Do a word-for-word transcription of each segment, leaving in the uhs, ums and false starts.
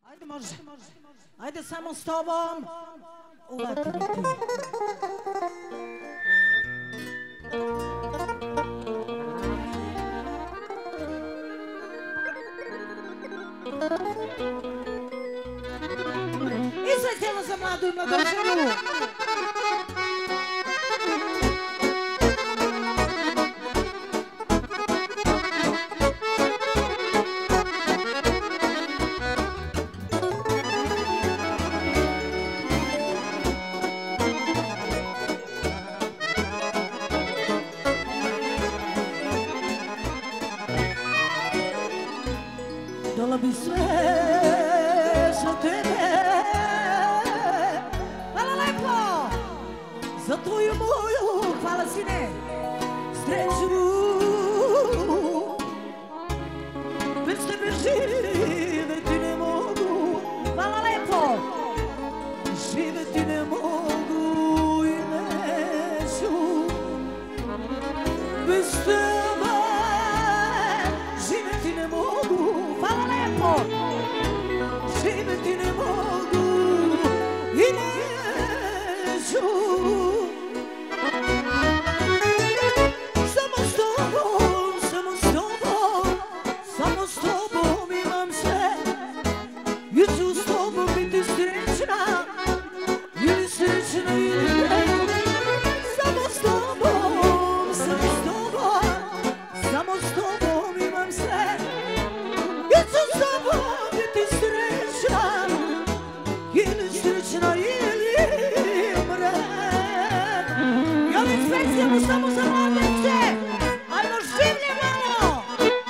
Ajde, može. Ajde, samo s tobom. Uvatili ti. I sve cijelo za mladu i mladoženu. Dala bi sve za tebe, hvala lepo, za tvoju moju, hvala sine, sreću. Bez tebe živeti ne mogu, hvala lepo, živeti ne mogu i neću. Bez tebe živeti ne mogu, hvala lepo, živeti ne mogu i neću. Samo s tobom, samo s tobom, samo s tobom imam sve. I ću s tobom biti srećna, ili srećna ili ne. Samo s tobom, samo s tobom, samo s tobom imam sve. I ću s tobom biti srećna, ili srećna ili mre. Ja li specijalno samo za mladence, ajmo življe malo.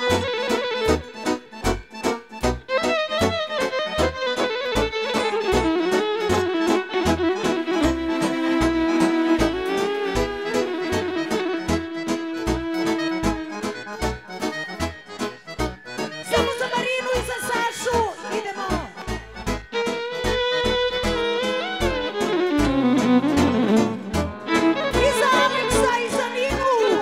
Samo za Marinu i za Sašu idemo. I za Aleksa i za Ninu.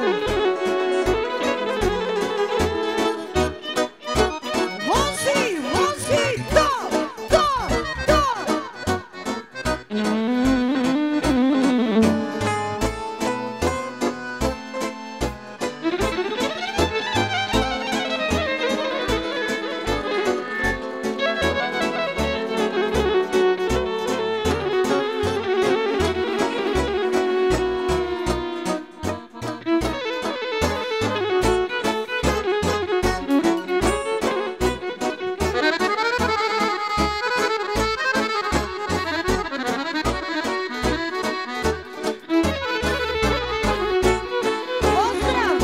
Vozi, vozi, to, to, to. Pozdrav!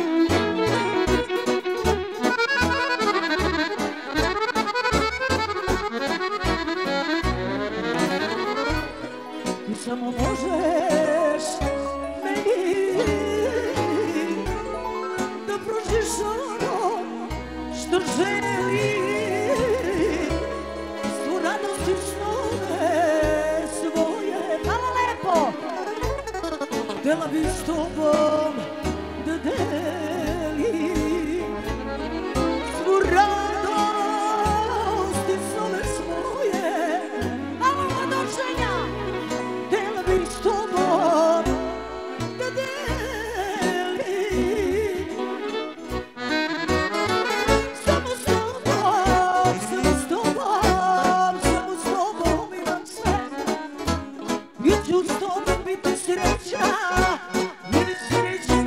Ti samo možeš meni da pružiš ono što želim, svu radost i snove svoje. Hvala lepo! Htjela bi s tobom da delim svu radost i snove svoje. Hvala mladoženja! Htjela bi s tobom da delim. Samo s tobom, samo s tobom, samo s tobom imam sve. I ću s tobom biti srećna, ili srećna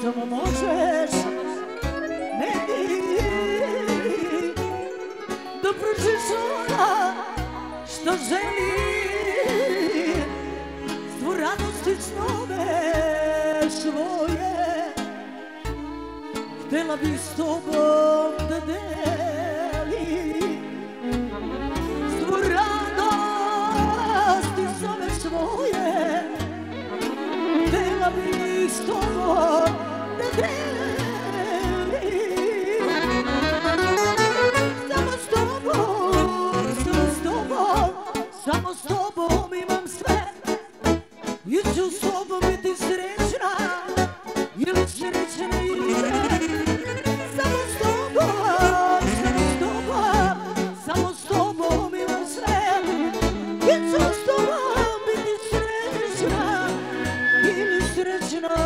samo možeš meni da pružiš ona što želim, svu radost i snove svoje htjela bih s tobom da delim, svu radost i snove svoje htjela bih s tobom da delim. Samo s tobom, samo s tobom, samo s tobom imam sve i ću s tobom biti srećna ili srećna ili ne. Samo s tobom, samo s tobom, samo s tobom imam sve i ću s tobom biti srećna ili srećna.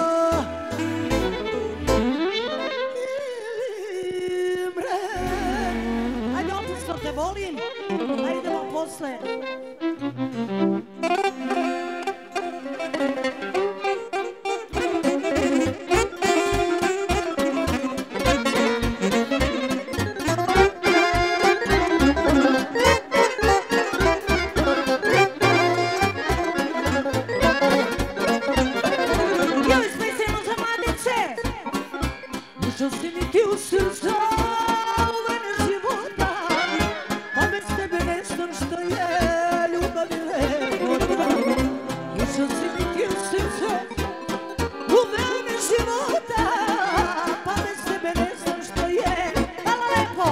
Ajde opet što te volim, a idemo posle. Ušao si mi ti u srca, u mene života, pa bez tebe ne znam što je ljubav i lepota. Ušao si mi ti u srca, u mene života, pa bez tebe ne znam što je. Hvala lepo!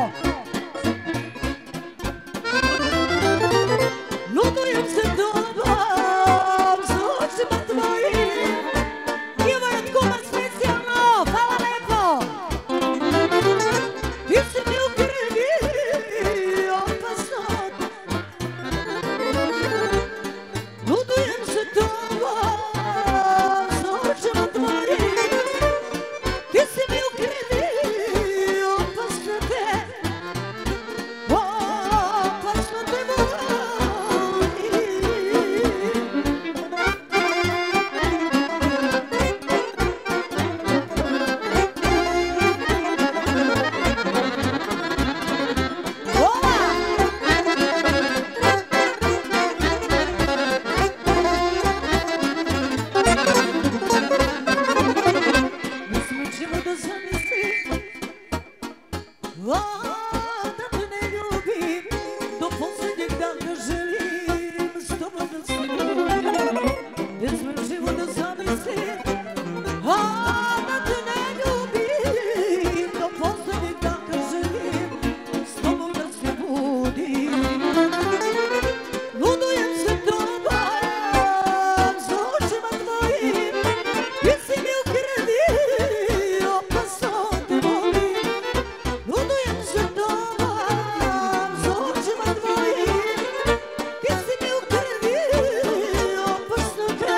Ludujem se tobom, s očima tvojim, i ovaj od kuma specijalno, hvala lepo! Ti si mi u krvi opasno, ludujem se tobom, s očima tvojim, ti si mi u krvi opasno te, opasno te volim. Da te ne ljubim, do posljednjeg dana želim s tobom da se ljubim. Ne smem život da zamislim, a da te ne ljubim, do posljednjeg dana želim s tobom da se budim. Ludujem se tobom, s očima tvojim, ti si mi u krvi, opasno te volim. Ludujem se tobom, s očima tvojim, ti si mi u krvi, opasno te,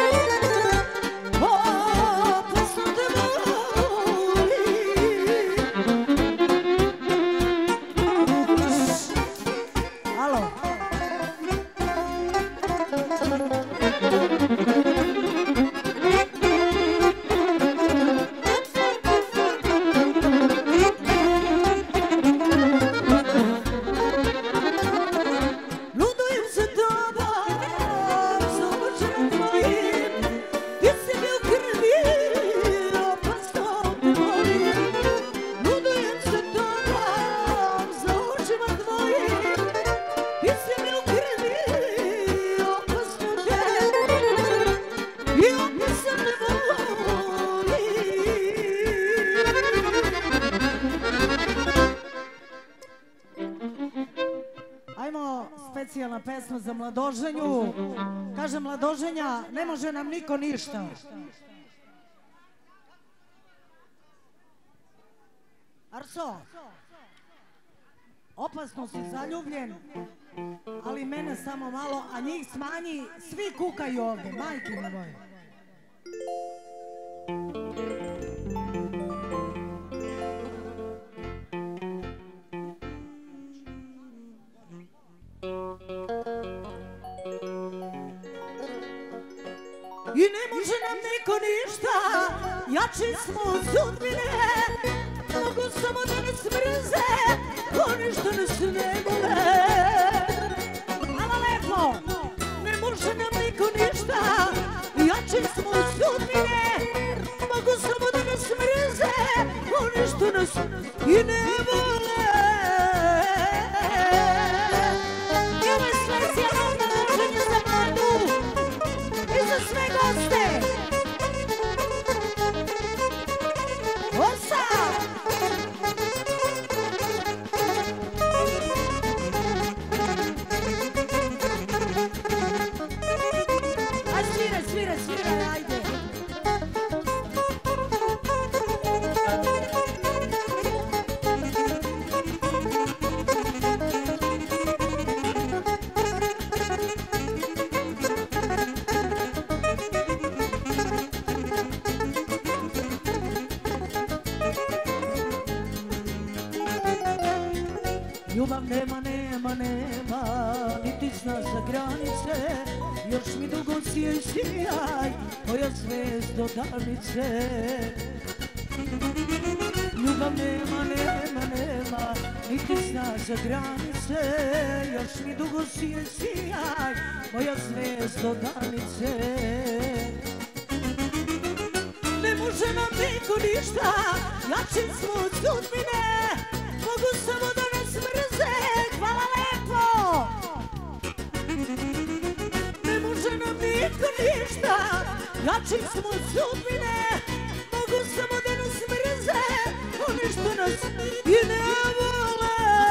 opasno te volim. Alo. Ludujem se tobom, s očima tvojim, ti si mi u krvi, opasno te volim. Ludujem se tobom, s očima tvojim, ti si mi u krvi, opasno te, i opasno te volim. Ajmo specijalna pesma za Mladoženju. Kaže Mladoženja, ne može nam niko ništa. Arso, opasno si zaljubljen, ali mene samo malo, a njih smanji, svi kukaju ovdje, majke mi moje. I ne može nam niko ništa, jači smo od sudbine. Mogu samo da nas mrze, oni što nas ne vole. Hvala lepo, ne može nam niko ništa, jači smo od sudbine. Mogu samo da nas mrze, oni što nas i ne vole. I ovo je specijalno druženje za Mladu i za sve goste. Osa! A svira, svira, svira, ajde. Ljubav nema, nema, nema, niti zna za granice. Još mi dugo sijaj, sijaj, moja zvijezdo danice. Ljubav nema, nema, nema, niti zna za granice. Još mi dugo sijaj, sijaj, moja zvijezdo danice. Ne može nam niko ništa, jači smo od sudbine. Mogu samo da nas mrze, hvala lepo. Ne može nam niko ništa, jači smo od sudbine. Mogu samo da nas mrze, oni što nas i ne vole.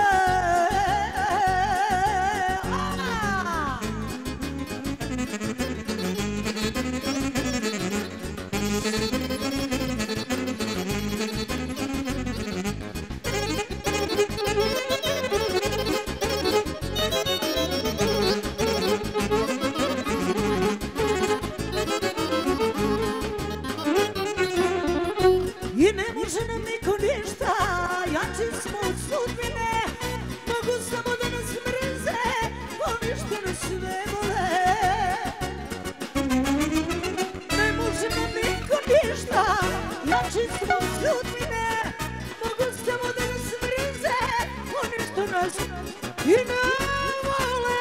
I ne može nam niko ništa, jači smo od sudbine. Mogu samo da nas mrze, oni što nas ne vole. Ne može nam niko ništa, jači smo od sudbine. Mogu samo da nas mrze, oni što nas i ne vole.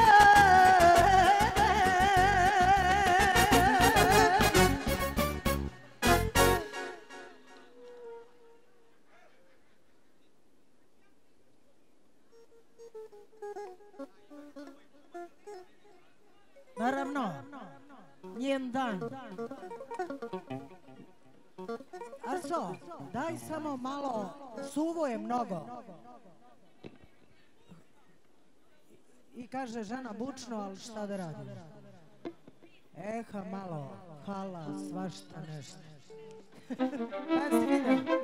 Naravno, njen dan. Arso, daj samo malo, suvo je mnogo. I kaže žena bučno, ali šta da radim? Eha malo, hala, svašta nešto. Kaj si vidio?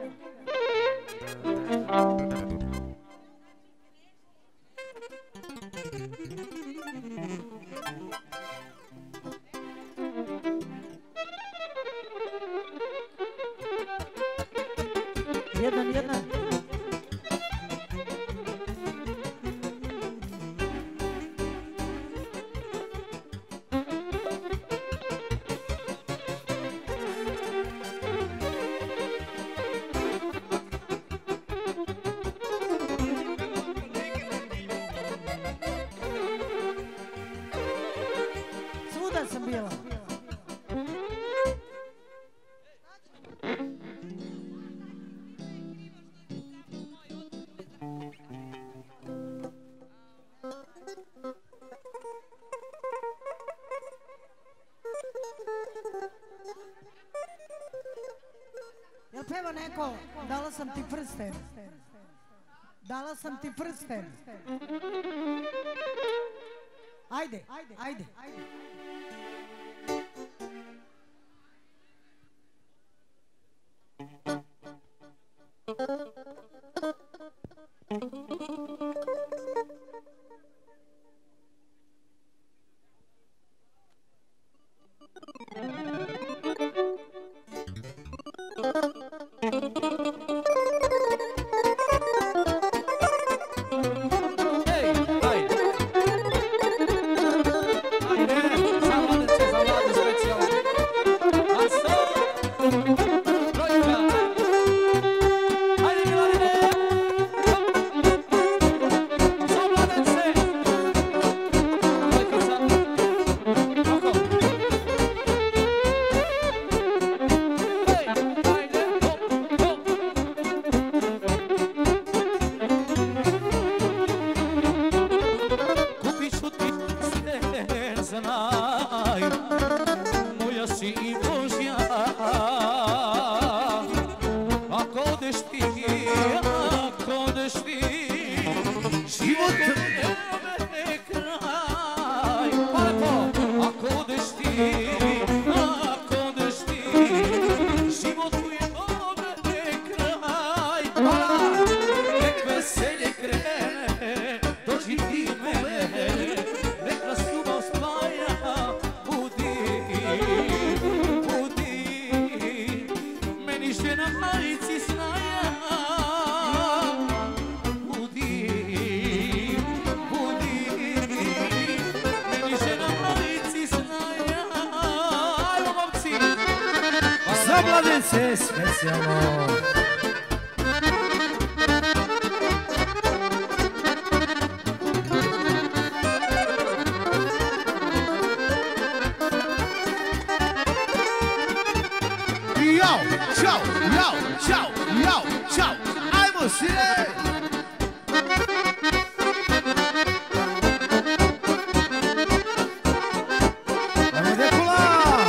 Jedan, jedan. Svuda sam bila. Jel peva neko, dala sam ti prsten. Dala sam ti prsten. Ajde, ajde, ajde. Ajde, samo da će za vladu specijalno. A sad... majci snaja. Budi, budi, meni žena majci snaja. Ajmo momci! Za mladence specijalno. Ćao, jao, čao, jao, čao, ajmo sire! Ajmo Dekula!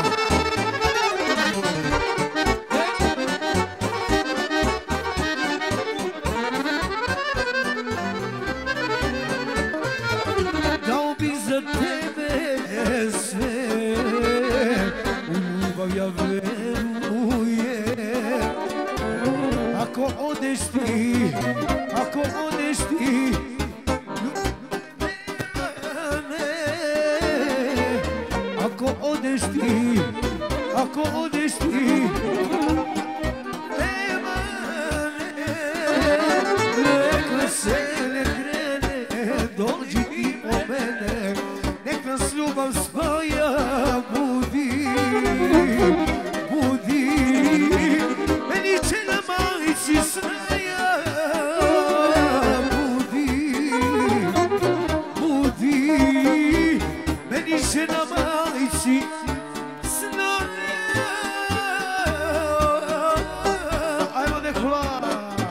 Dao bi za tebe sve, u ljubav ja verujem. Ako odeš ti, ako odeš ti, ako odeš ti, ako odeš ti, nema ne, rekla se ne krene, dođi ti po mene, nek nas ljubav svoja budi, budi, meni će na majci snaja, budi, budi, meni će na majci snaja. Ajmo Dekula!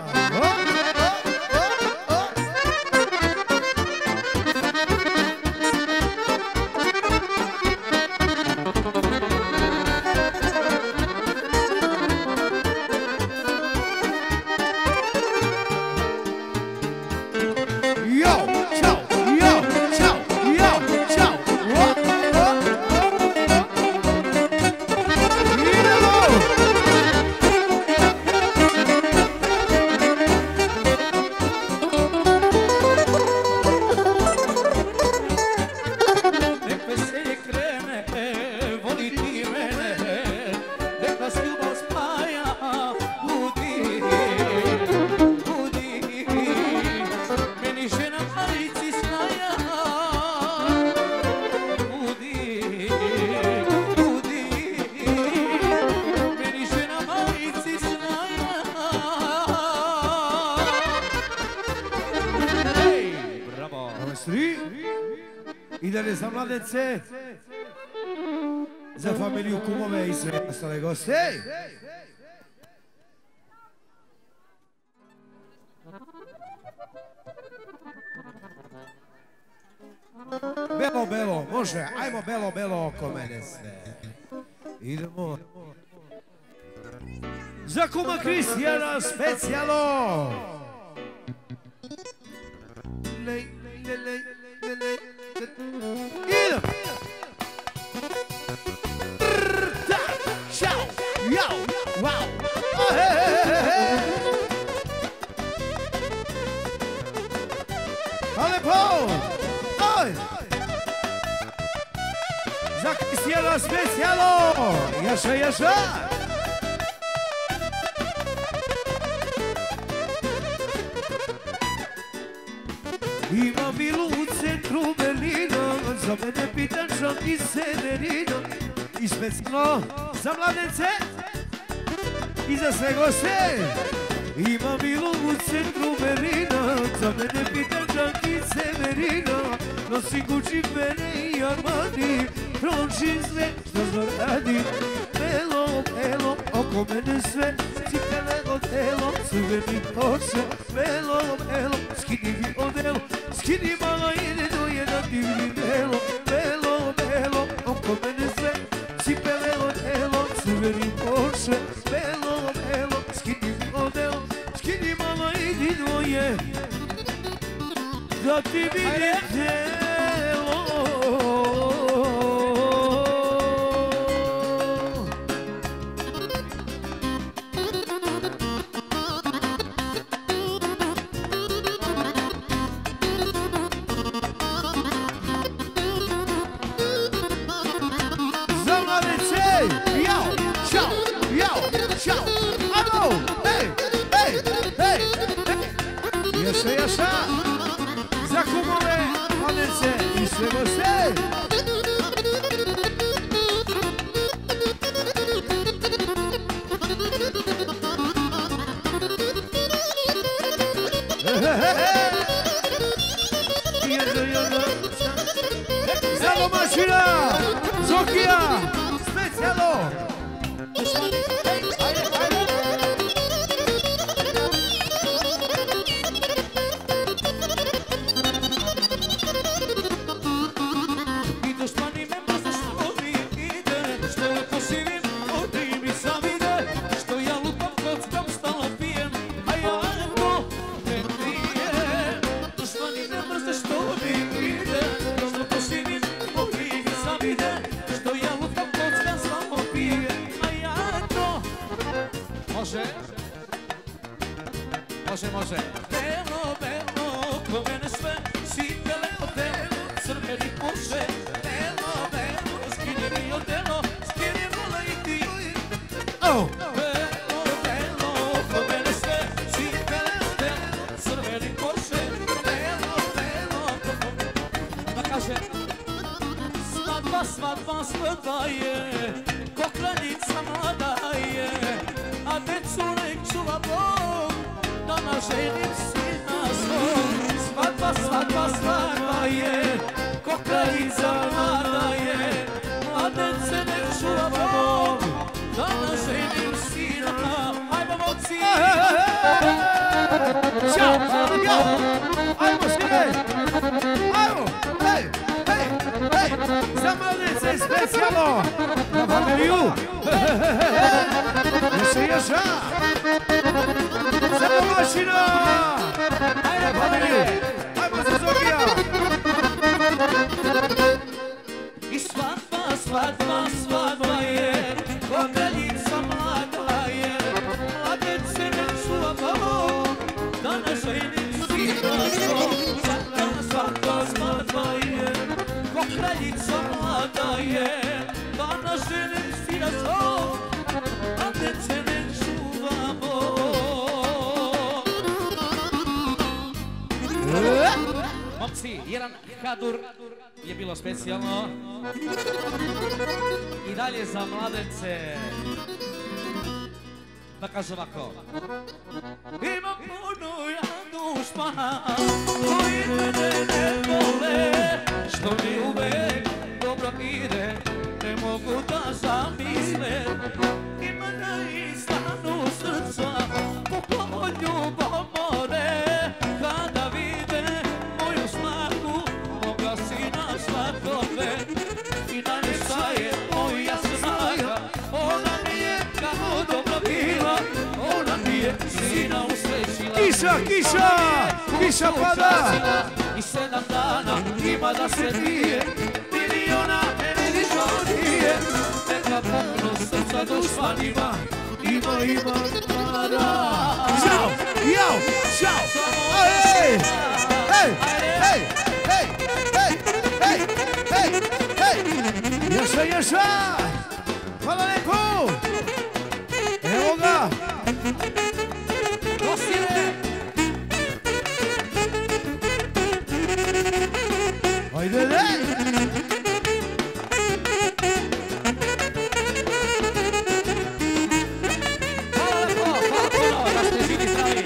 I dalje za mladence, za familiju, kumove i sve ostale goste. Belo, belo, može, ajmo belo, belo oko mene sve. Idemo. Za kuma Kristijana specijalno. Lej, lej, lej, lej, lej. Idem! Ćao! Jao! Wow! Ale po! Oj! Za Kristijana specijalno! Jaša, jaša! Ima vilu u centru Berlina, za mene pitan Žak iz Severina. I specijalno za mladence i za sve goste. Ima vilu u centru Berlina, za mene pitan Žak iz Severina. Nosi Gucci, Bene i Armani, proći sve što zaradi. Belo, belo, oko mene sve, cipele odelo, crveni koče. Belo, belo, skini mi odelo, skini mala ide do jedan divni belo. Belo, belo, oko mene sve, cipele odelo, crveni koče. Belo, belo, skini mi odelo, skini mala ide dvoje, da ti vidi telo. Za mladece, jao, čao, jao, čao, alo! Za domaćina, Zokija, specijalno. Može, može. Belo, belo, ko mene sve, si belo, belo, crveni Porsche. Belo, belo, skini mi odelo, skini vola i ti. Belo, belo, ko mene sve, si belo, belo, crveni Porsche. Belo, belo, da kaže, svadba, svadba, svadba je, ko kraljica mlada je, a decu nek čuva Bog. Dana ženim sina svog, svadba, svadba, svadba je, ko kraljica mlada je, mladence nek čuva Bog. Dana ženim sina, ajmo moci! Ćao, ćao, ajmo sine, ajmo, hej, hej, hej, za mladence specijalno, na familiju, jeszcze jeża, za domaćina, ajde familiju, ajmo za Zokija. I svadba, svadba, svadba je, ko kraljica mlada je, mladence nek čuva Bog. Dana ženim sina svog, svadba, svadba, svadba je, ko kraljica mlada je, dana ženim sina svog, mladence nek čuva Bog. Momci, jedan hadur je bilo specijalno. I dalje za mladence. Da kaže ovako. Imam puno ja dušmana koji mene ne vole, što mi uvek dobro ide, ne mogu da zamisle. Ima na istanu srca, puklo od ljubav more, kada vide moju snagu, moga sina slatove. I dalje saje moja snaga, ona mi je kao dobro bila, ona mi je sina usrećila. Kiša, kiša, kiša pada. I sedam dana ima da se dije, miliona mene ništa nije, neka puknu srca dušmanima, ima, ima, pada. Ćao, jao, ćao, hej, hej, hej, hej, hej, hej, hej, hej, ješa, ješa, hvala lepo, evo ga. Dosire! Ajde, dej! Hvala lepo, hvala puno, da ste živi zdravi.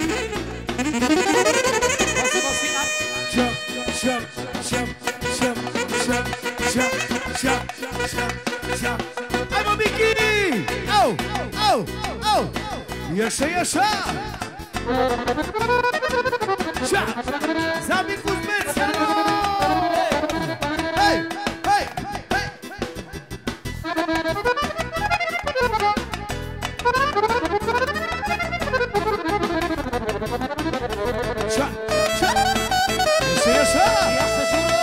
Posebno svima. Ćap, ćap, ćap, ćap, ćap, ćap, ćap, ćap, ćap. Ajmo, Miki! Au, au, au! Ješa, ješa! Ćap! Za Miku specijalno! Hej, hej, hej! Ćap, ćap! Ješa, ješa! Ja se živim.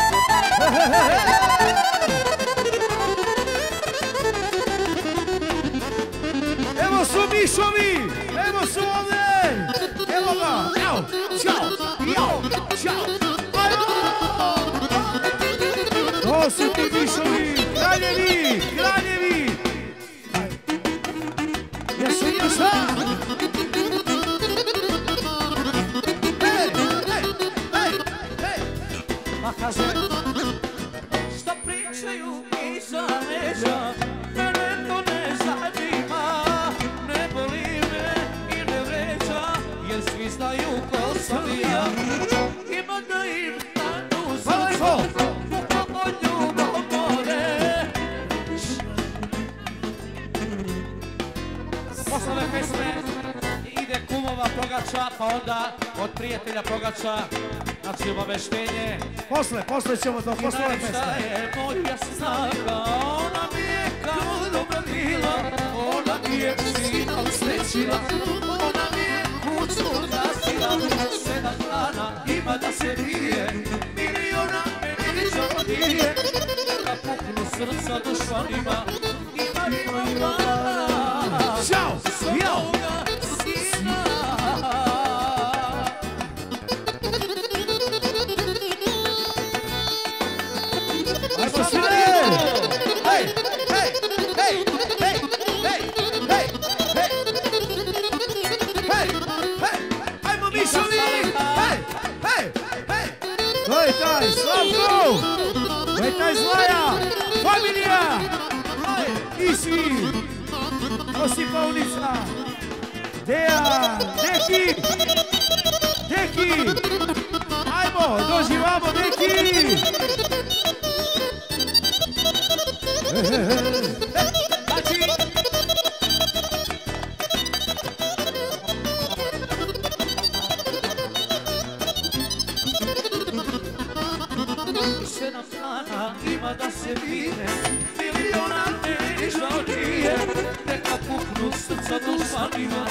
Evo su mišovi! Evo su ovdje! Evo ga! Jao! Ćao! Jao! Ćao! Ajmo! To su ti mišovi! Kraljevi! Kraljevi! Ješa, ješa! Hej! Hej! Hej! Hej! Pa kaže, šta pričaju iza leđa, mene to ne zanima, ne boli me i ne vređa, jer svi znaju ko sam i ja. Ima da im danu srcu, od ljubav more. Posle ove pesme ide kumova pogača, pa onda od prijatelja pogača, znači obaveštenje. Posle, posle ćemo to, posle ove pesme. Najlepša je moja snaga, ona mi je kao dobra mila, ona mi je sina usrećila, ona mi je kuću zasila, sedam dana ima da se bije, miliona meni žalodije, da puknu srca dušmanima, ima ima ima. Ćao, jao! Ajmo sine! Hej, hej, hej, hej, hej, hej, hej, hej, hej, ajmo Mišovi! Hej, hej, hej! To je taj, Slavko! To je taj Zlaja! Familija! I svi! Osipavnica! Dejan! Deki! Deki! Ajmo, dođi vamo, Deki! Znači! Sedam dana ima da se vide, miliona meni žalodije, neka puknu srca dušmanima.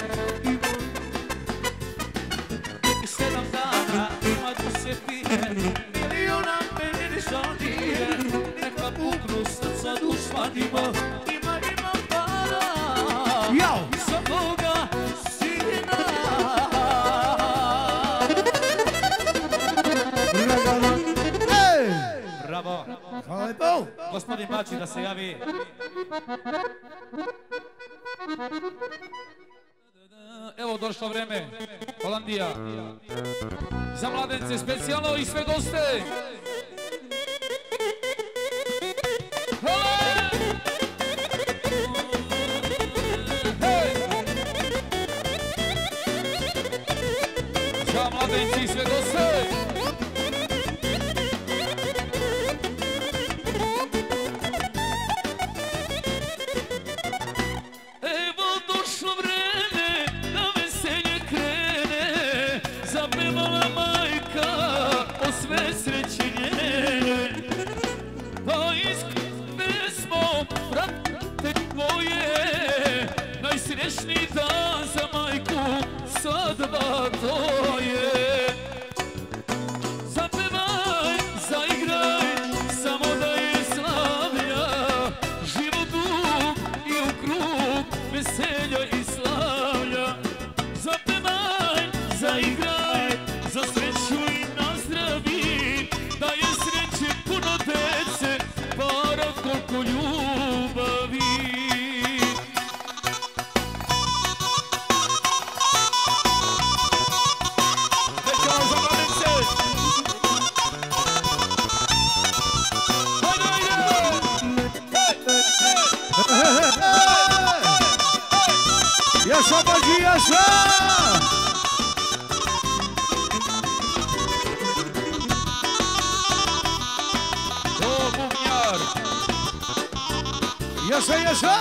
Sedam dana ima da se vide, miliona meni žalodije, neka puknu srca dušmanima. Ima, ima para, Jao! za Boga sina. Ej! Bravo! Hvala lepo! Gospodin Bači da se javi. Evo došlo vreme, Holandija. Za mladence specijalno i sve goste. Hej! Za mladenci i sve goste. Najsrećniji dan za majku sada to je. Zapevaj, zaigraj, samo da je slavlja, život dug i u krug veselja i slavlja. Zapevaj, zaigraj, za sreću i nazdravi, da je sreće puno dece, para koliko ljubavi. Jaša Bađi, Jaša! O, bubnjar! Jaša, Jaša!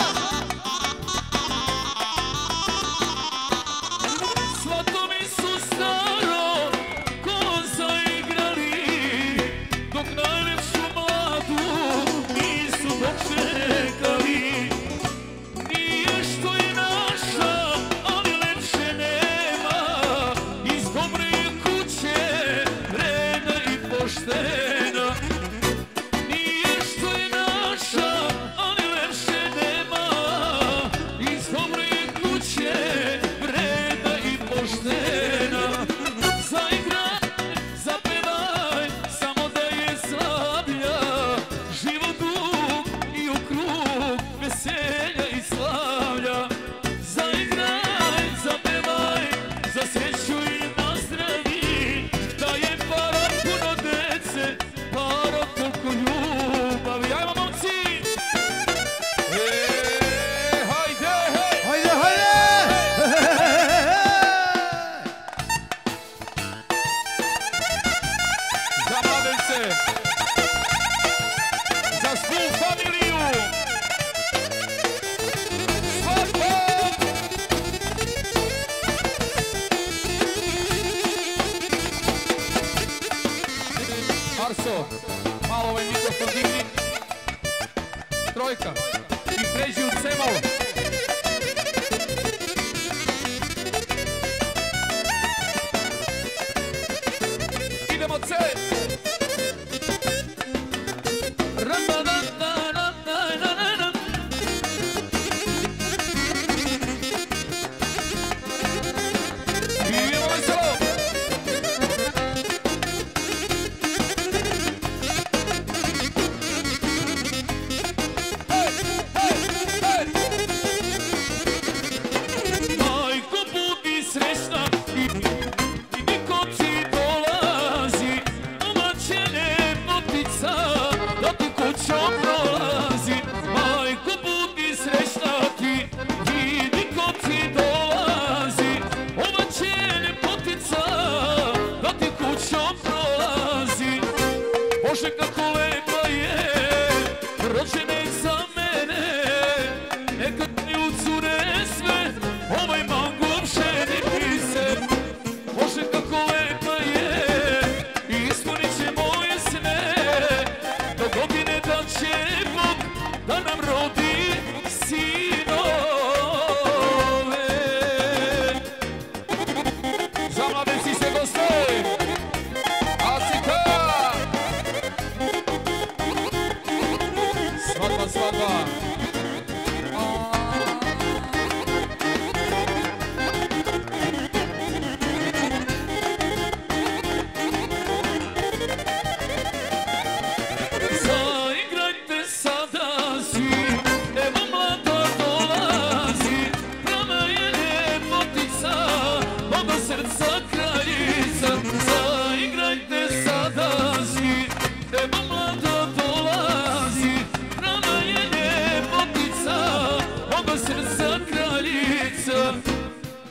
Svato mi su staro ko zaigrali, dok najlepšu mladu nisu dočekali. Nije što je naša, ali lepše nema, iz dobre kuće, vredna i poštena. Nije što je naša, ali lepše nema,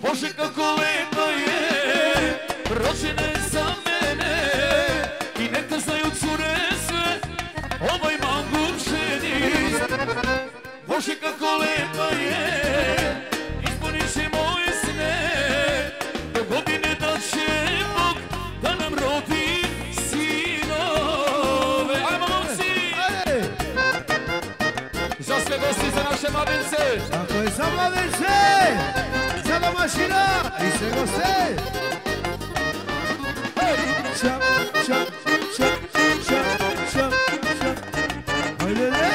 Bože kako lepa je, rođena je za mene. I neka znaju cure sve, ovaj mangup ženi. Bože kako lepa je, ispunit će moje sne. Do godine da će Bog da nam rodi sinove. Ajmo momci! Za sve gosti, za naše mladence. Tako je, za mladence! Za domaćina i sve goste! Čap, čap, čap, čap, čap, čap. Hajde, ne?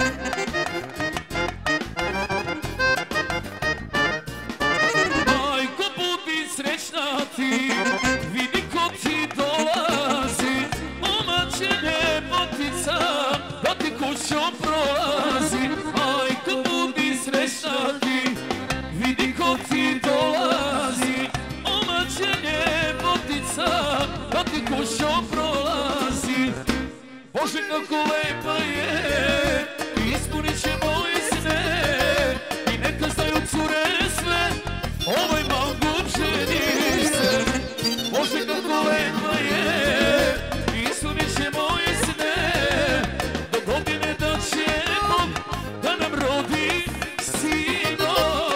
Majko, budi srećna ti, vidi ko ti dolazi. Omaće ljepotica, da ti kućom prolazi. Majko, budi srećna ti, vidi ko ti dolazi. Omaće ljepotica, da ti kućom prolazi. Bože kako lepa je, ispunit će moje sne. I neka znaju cure sve, ovaj mangup ženi se. Bože kako lepa je, ispunit će moje sne. Do godine da će Bog da nam rodi sinove.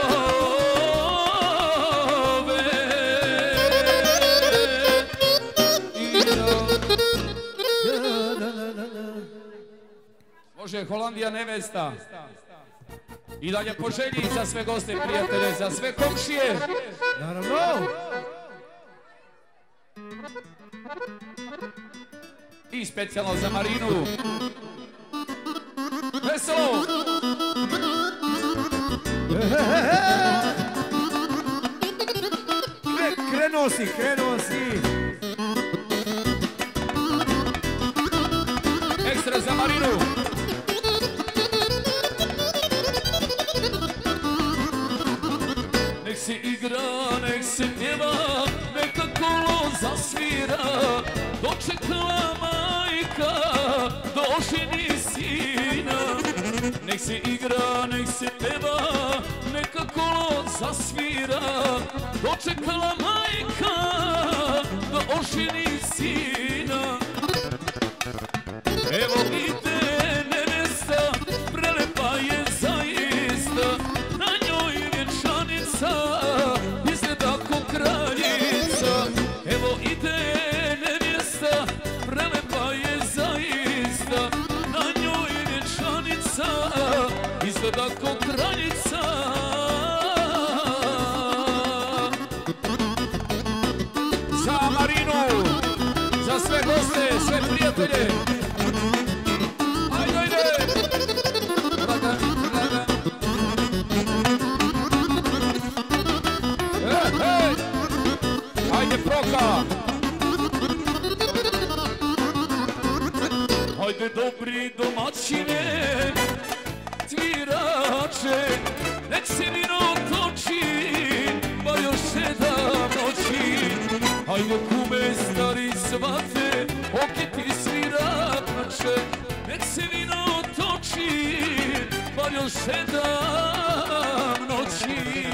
Može Holandija nevesta. I dalje po želji za sve goste, prijatelje, za sve komšije. Naravno! I specijalno za Marinu. Veselo! Krenuo si, krenuo si! Ekstra za Marinu. Nek se igra, nek se pjeva, neka kolo zasvira. Dočekala majka, doženi sina. Nek se igra, nek se pjeva, neka kolo zasvira. Dočekala majka, doženi sina. Evo ide nevesta, prelepa je zaista. Na njoj vjenčanica, izgleda ko kraljica. Evo ide nevesta, prelepa je zaista. Na njoj vjenčanica, izgleda ko kraljica. Za Marinu, za sve goste, sve prijatelje. Ajde, ajde! Raga, raga. E, hej! Ajde, Proka! Ajde, dobri domaćine, tvirače, nek se vino toči, pa još sedam noći. Ajde, kume, stari svate, okiti sviratnače, nek se vino toči, bar još sedam noći.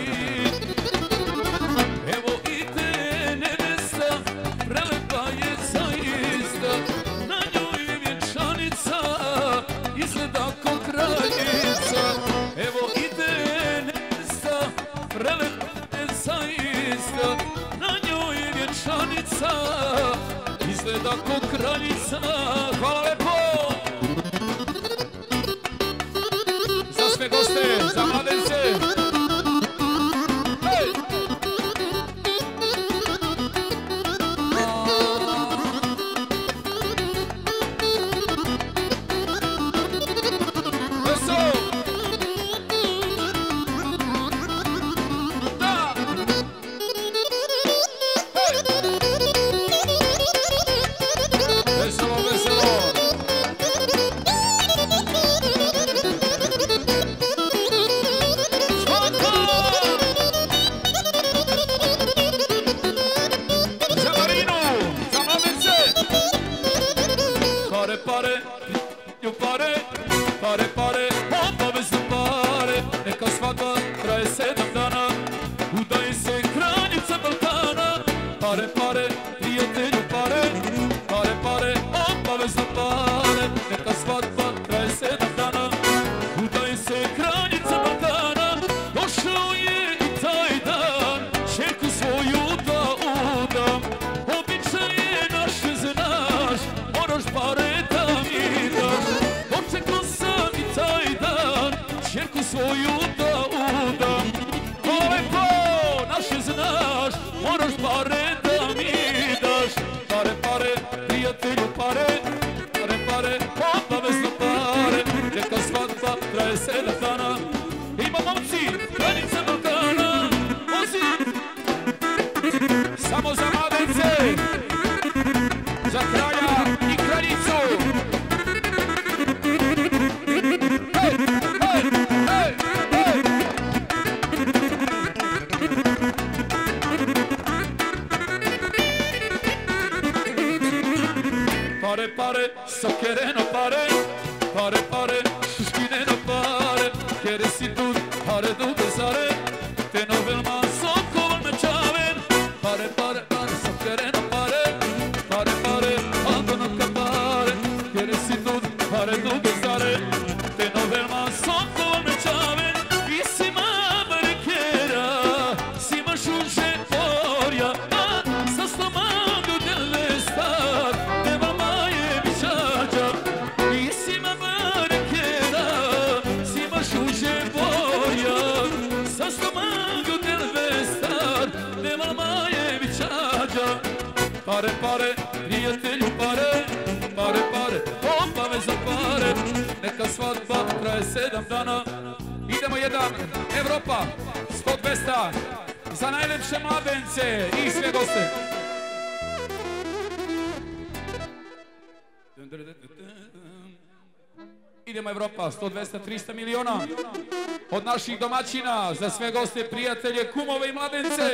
Evo ide nevesta, prelepa je zaista. Na njoj je vjenčanica, izgleda ko kraljica. Evo ide nevesta, prelepa je zaista. Na njoj je vjenčanica, izgleda ko kraljica. Hvala lepo! Za sve goste, za mladence. Hej! Veselo! Da! Hej! Veselo, veselo! so querendo pare, pare pare, skineno pare, quere si tu, pare tu pesare, te no vel ma so come me chaven, pare pare pare, so querendo pare, pare pare, ando no capare, quere si tu, pare tu pesare, te no vel ma so come me chaven, e si ma barchera, si ma shunche foria, sa stomaco dell'estate, te va mai mi ciagia, e si ma barchera, si ma shunche foria, sa stomaco dell'estate, te va mai mi ciagia. Pare pare, prijatelju pare, pare pare, opa me zapare, neka svadba traje sedam dana. Idemo jedan, Evropa, sto dvesta, za najlepše mladence i sve goste. Idemo Evropa, sto dvesta trista miliona od naših domaćina za sve goste, prijatelje, kumove i mladence.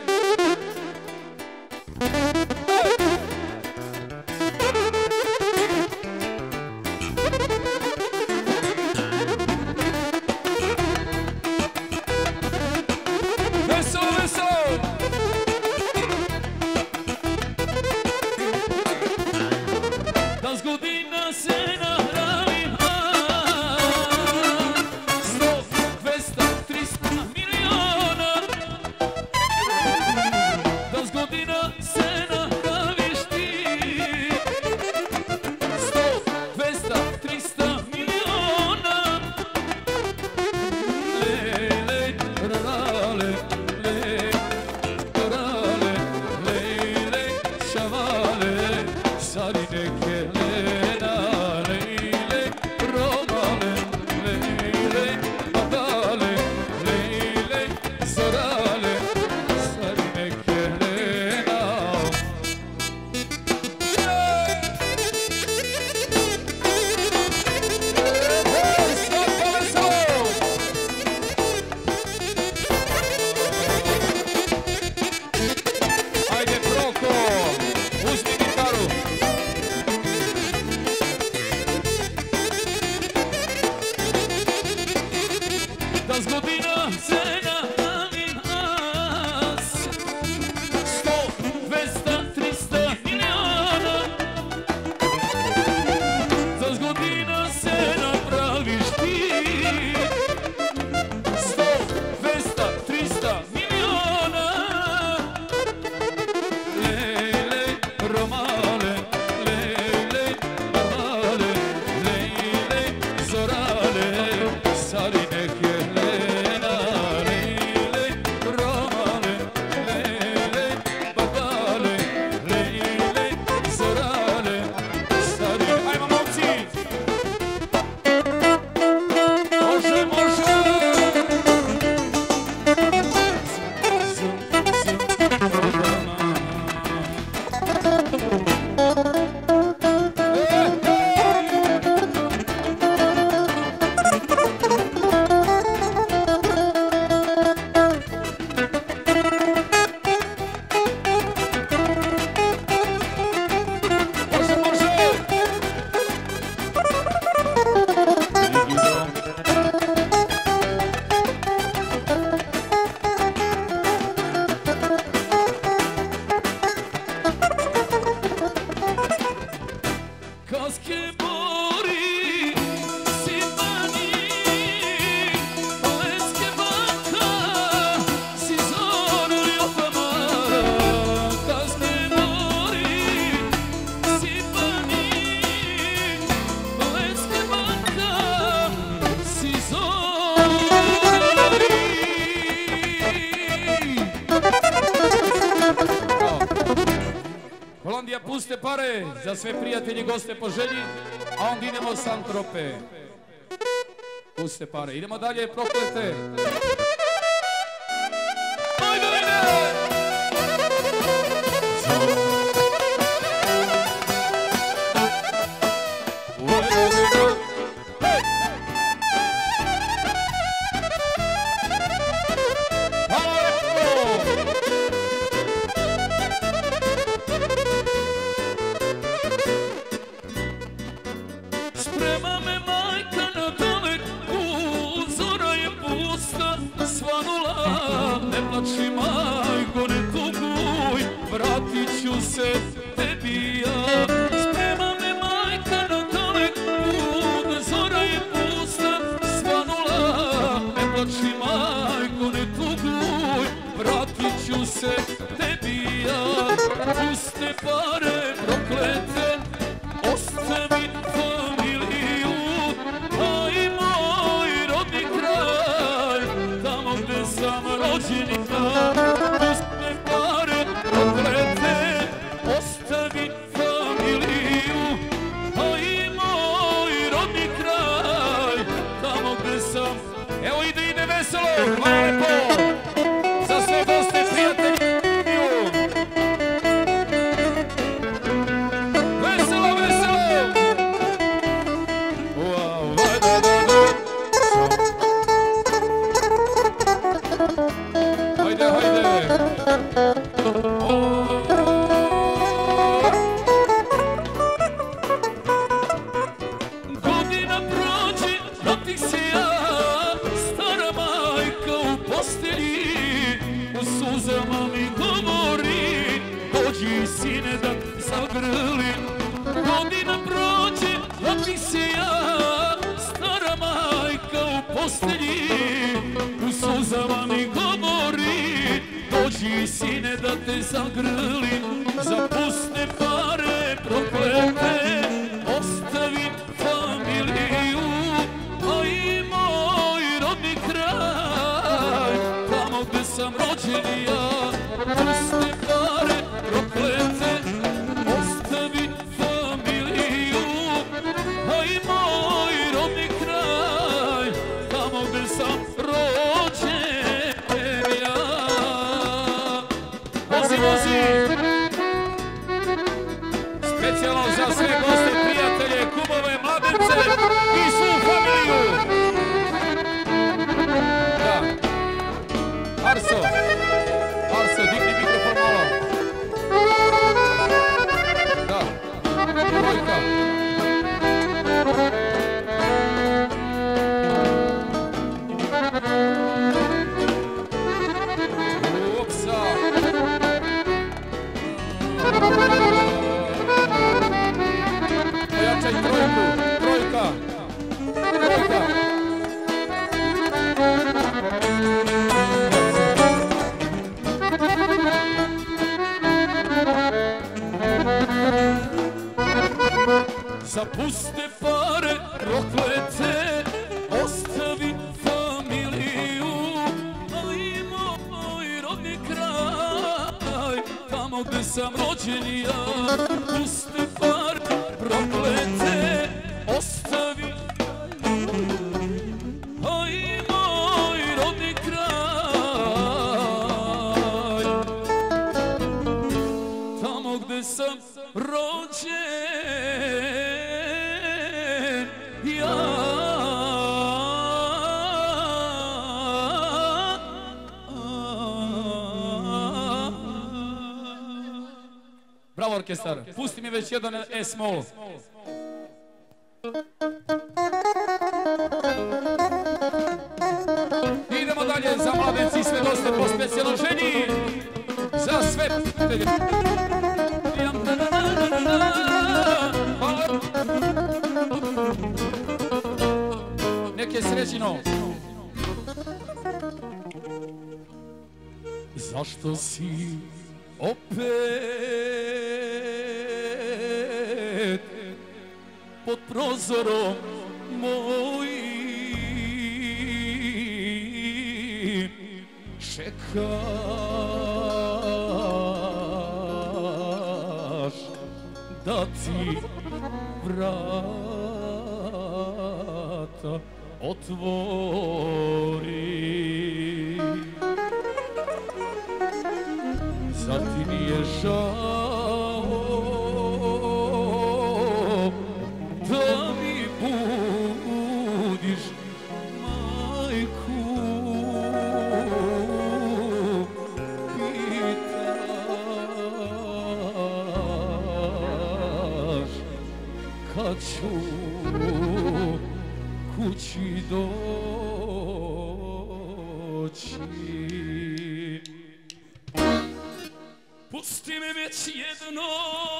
Veselo, veselo! Da zgodina se nahranim, sto, dvesta, trista miliona. Da zgodina se nahraviš ti, sto, dvesta, trista miliona. Lele, rale, lele, rale, lele, šavale, sari neke lena, lele, romale, lele, badale, lele, zorale, sari neke lena. Ajde Proko, uzmi gitaru. Da zgodina se nahranim as, sto, dvesta, trista miliona. Da zgodina se napraviš ti, sto, dvesta, trista miliona. Lele, romale, lele, badale, lele, zorale, sari neke lena, lele, romale, lele, badale, lele, zorale, sari. Ajmo momci! Može, može! Zum, zum, Može, može! Kaske bori, sipani, poleske banka, si zorio famara. Kaske bori, sipani, poleske banka, si Holandija, puste pare za sve prijatelji, goste po želji, a onda idemo s Antrope. Puste pare, idemo dalje, proklete. Ajde, ajde! se tebi ja. Sprema me majka na dalek put, zora je pusta svanula. Ne plači majko, ne tuguj, vratit ću se tebi ja. Puste pare proklete, ostavi familiju, a i moj rodni kraj, tamo gde sam rođeni kraj. Puste pare proklete, ostavi familiju, a i moj rodni kraj, tamo gde sam. Evo ide, ide veselo, hvala lepo, za sve goste, prijatelji. Godina prođe, vratim se ja, stara majka u postelji, u suzama mi govori, dođi sine da zagrlim. Godina prođe, vratim se ja, stara majka u postelji, u suzama mi govori, dođi sine da te zagrlim. Za puste pare proklete, ostavim familiju, a i moj rodni kraj, tamo gde sam rođen ja. Puste pare proklete, ostavim familiju, a i moj rodni kraj, tamo gde sam rođen ja. Vozi, vozi! Specijalno za sve goste, prijatelje, kumove, mladence i svu familiju. Da. Arso, Arso, digni mikrofon malo. Da. Trojka. Upsa. Pojačaj trojku, trojka, trojka. Za puste pare proklete, ostavi familiju, a i moj rodni kraj, tamo gde sam rođen ja. Puste pare proklete, ostavi, a i moj rodni kraj, tamo gde sam rođen ja. Bravo orkestar, pusti mi već jedan S-mol. Idemo dalje za mladenci i sve dosta po specijalno ženi. Za sve prijatelje. Neke srećino. Zašto si opet pod prozorom mojim čekaš da ti vrata otvori? Zar ti nije žao da mi budiš majku? Pitaš kad ću kući doći? Pusti me već jedno,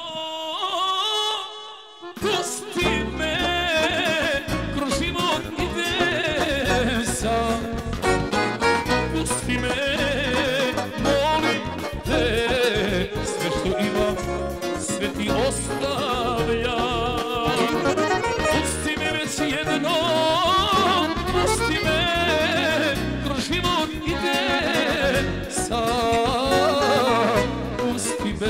pusti me, kroz život idem sam. Pusti me, molim te, sve što imam, sve ti ostavljam. Pusti me već jedno, pusti me, kroz život idem sam. Pusti me,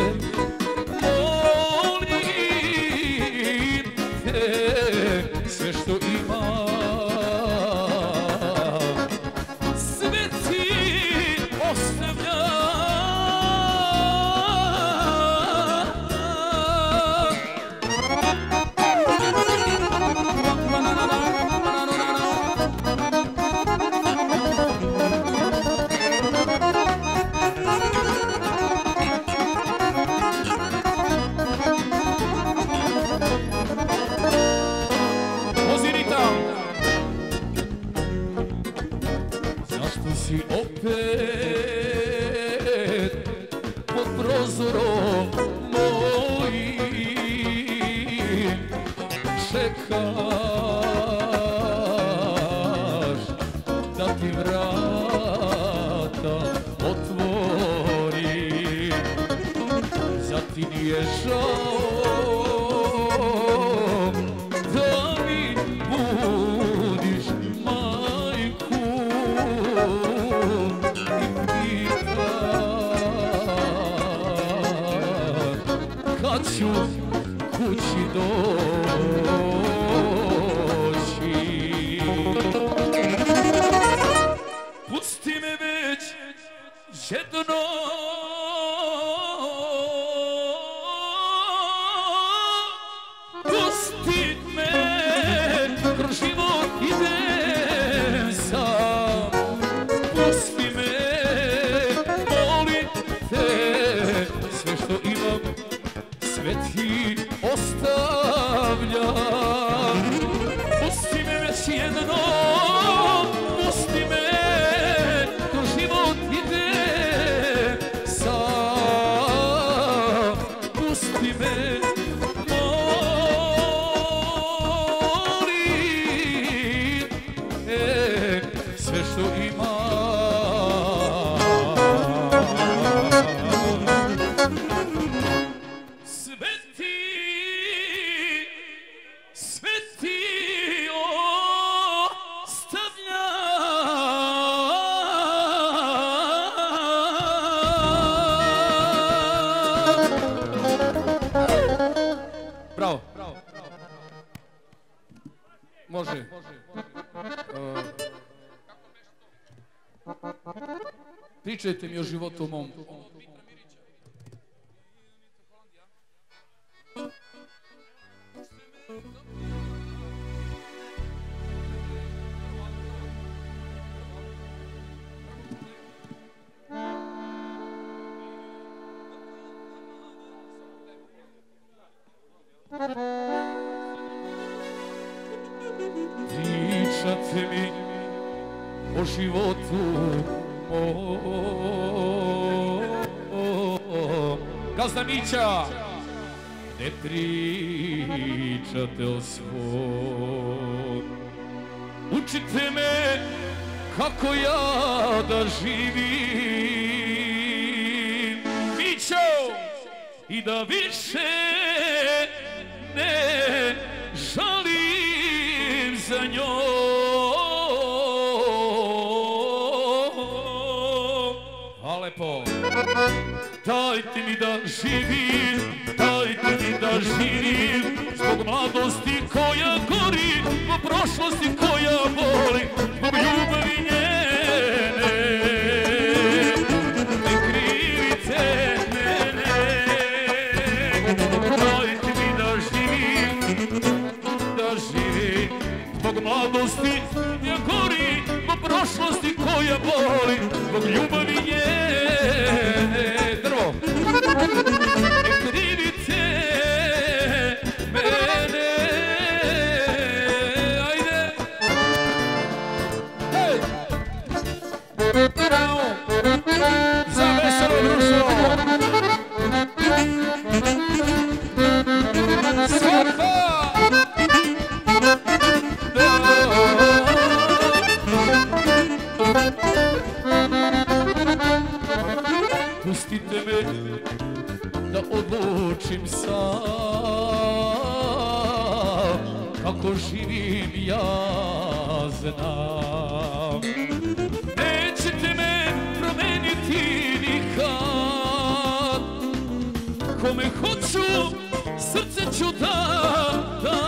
molim te, sve što imam, sve ti ostavljam. Zašto si opet pod prozorom mojim čekaš da ti vrata otvorim? Zar ti nije žao da mi budiš majku i pitaš kad ću kući doći? Pusti me već jedno, pusti me, kroz život idem sam. Pusti me, molim te, sve što imam, sve ti ostavljam. Pusti me već jedno, pusti me, kroz život idem sam. Pusti me, molim te, sve što imam. Sve ti, sve ti ostavljam. Bravo. Može. Uh, pričajte mi o životu mom. Pričate mi o životu mom. Gazda Mića, ne pričate o svom. Učite me kako ja da živim, Mićo, i da više ne žalim za njom. A lepo. Dajte mi da živim, dajte mi da živim, zbog mladosti koja gori, zbog prošlosti koja boli, zbog ljubavi njene. Ne krivite mene, dajte mi da živim, da živim, zbog mladosti koja gori, zbog prošlosti koja boli, zbog ljubavi njene. Drvo. Ne krivite mene. Ajde. Hej. Za veselo društvo. pustite me da odlučim sam kako živim ja znam. Nećete me promeniti nikad, kome hoću srce ću dam.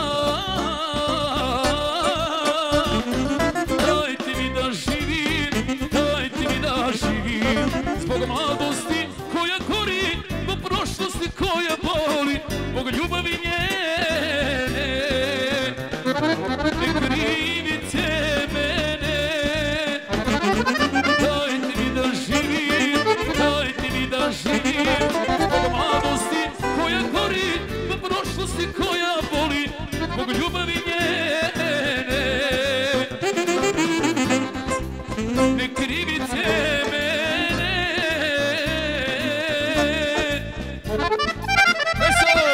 Dajte mi da živim, dajte mi da živim, zbog mladosti koja gori, zbog prošlosti koja boli, zbog ljubavi njene. Ne krivite mene, dajte mi da živim, dajte mi da živim, zbog mladosti koja gori, zbog prošlosti koja boli, zbog ljubavi njene. Ne krivite mene. Veselo!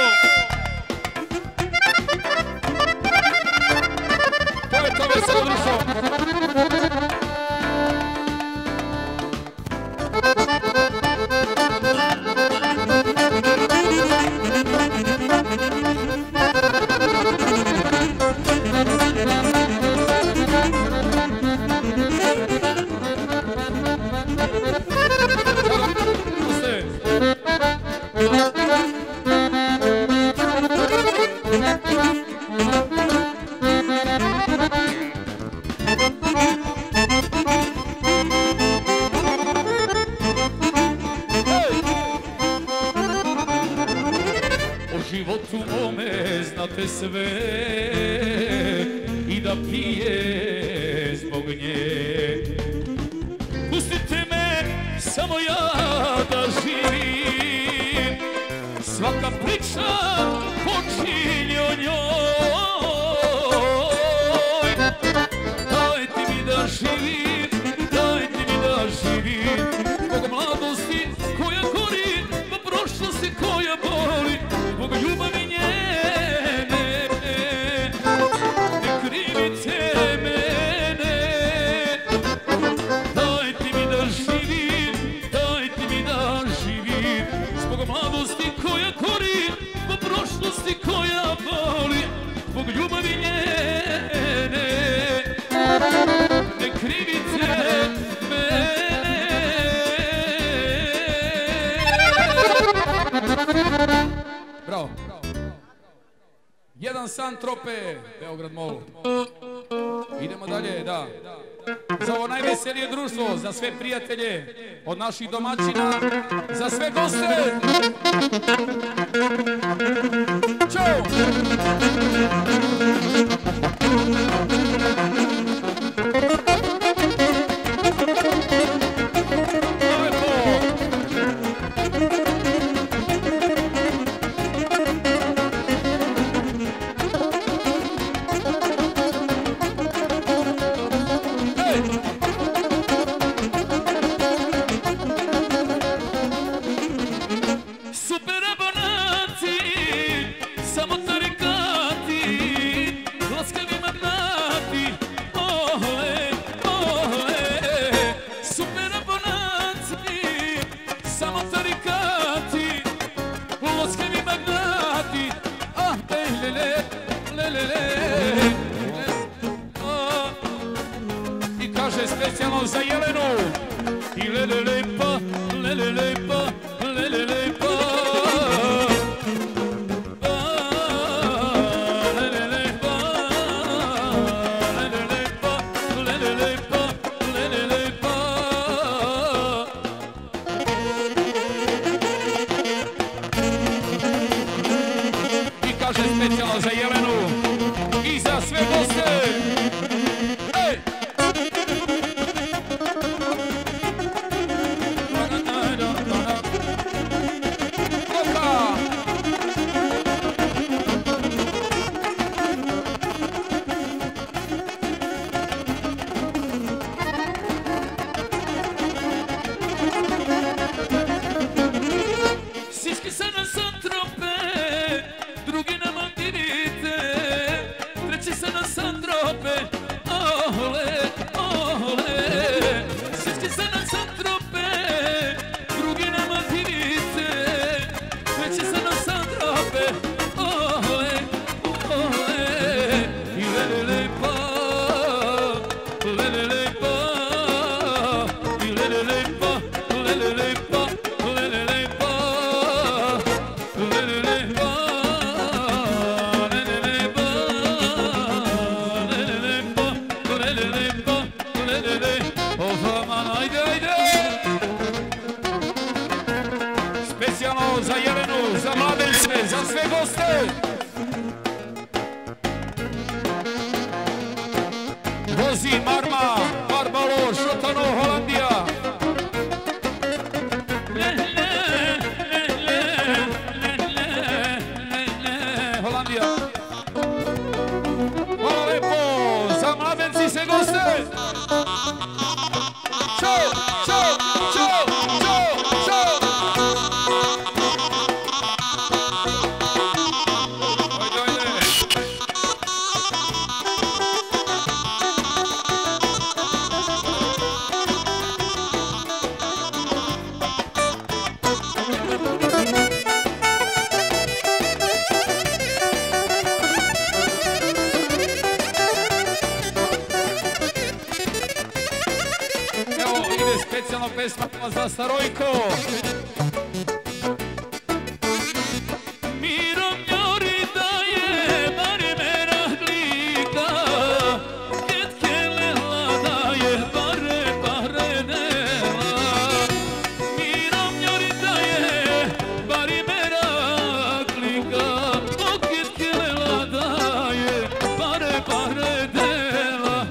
To je to veselo društvo. životu mome znate sve i da pije zbog nje. Pustite me samo ja da živim, svaka priča počinje o njoj. Dajte mi da živim, dajte mi da živim, zbog mladosti koja gori, zbog prošlosti koja boli, zbog ljubavi njene. Ne krivite mene, dajte mi da živim, dajte mi da živim, zbog mladosti koja gori, zbog prošlosti koja boli, zbog ljubavi njene. Ne krivite mene. Bravo. Jedan san trope, Beograd Mall. Idemo dalje, da. Za ovo najveselije društvo, za sve prijatelje od naših domaćina, za sve goste. Ćao! Specijalno za Jelenu i lele lepa, lele lepa, lele lepa, lele lepa, lele lepa, lele lepa, lele lepa. I kaže specijalno za Jelenu i za sve goste. Всички са на сън тропе, други на мандините. specijalno za Jelenu, za mladence, za sve goste. Vozi Marma, Barbalo, Šotano, Holandija. Holandija. Hvala lepo, za mladenci se goste. Čao, čao, čao, čao, čao. Specijalno pesma za Starojko. Mirom njori daje, bari mera glika, ketke lela daje, bare bare nela. Mirom njori daje, bari mera glika, ketke lela daje, bare bare nela.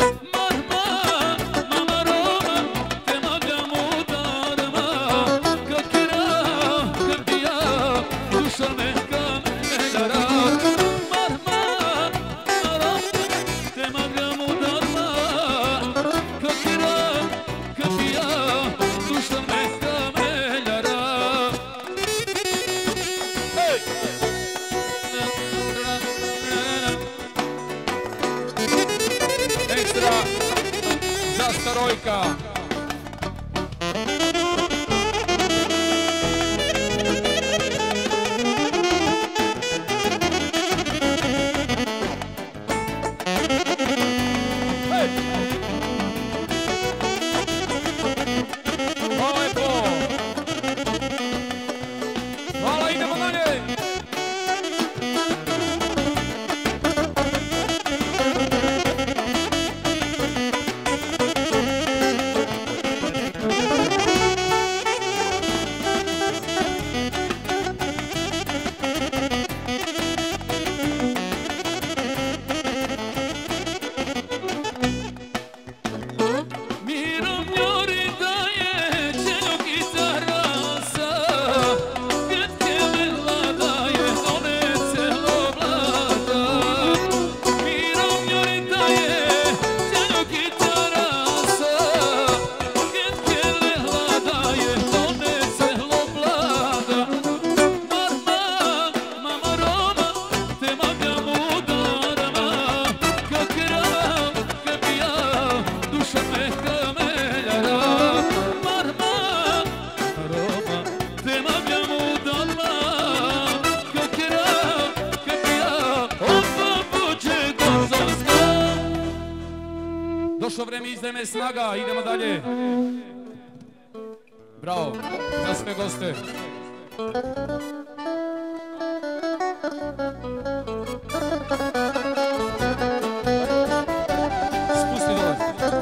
Ekstra za Starojka. Hvala lepo. Hvala, idemo dalje. Došlo vreme izdajme snaga, idemo dalje. Bravo, za sve goste. Spusti dole.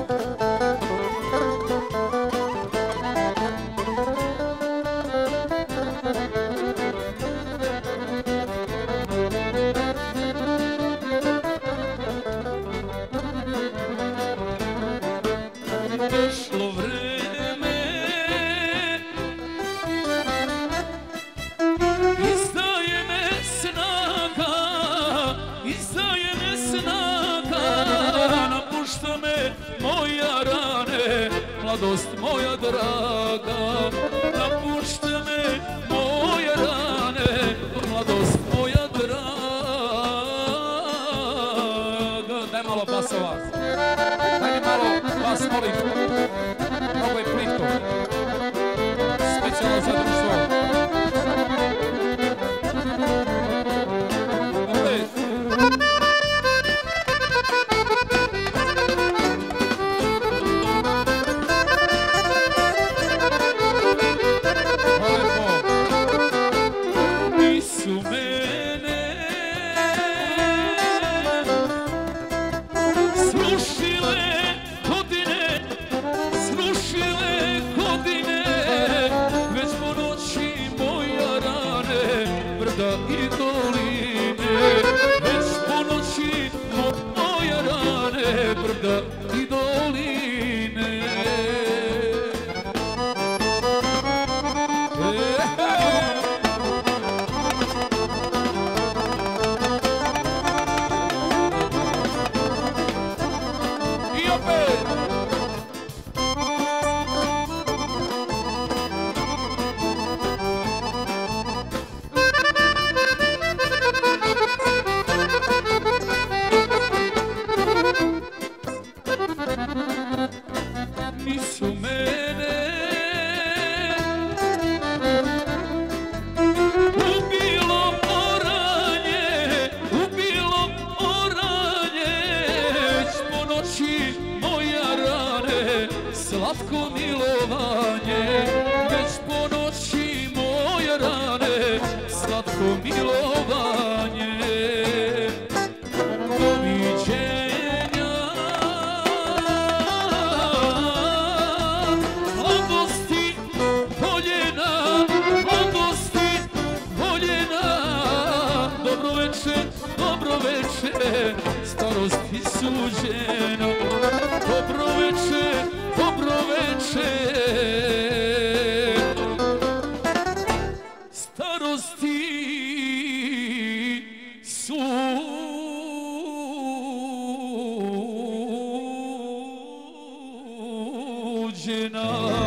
Došlo vreme, izdaje me snaga, izdaje me snaga, napušta me moja rane, mladost moja draga, napušta me moja rane, mladost moja draga. Daj malo basova. Daj mi malo vas, molim. Mnogo je plitko. Specijalno za društvo. Opet. pomilovanje. Doviđenja, mladosti voljena, mladosti voljena. Dobro večer, dobro večer, starosti suđena. Dobro večer, dobro večer, starosti suđena.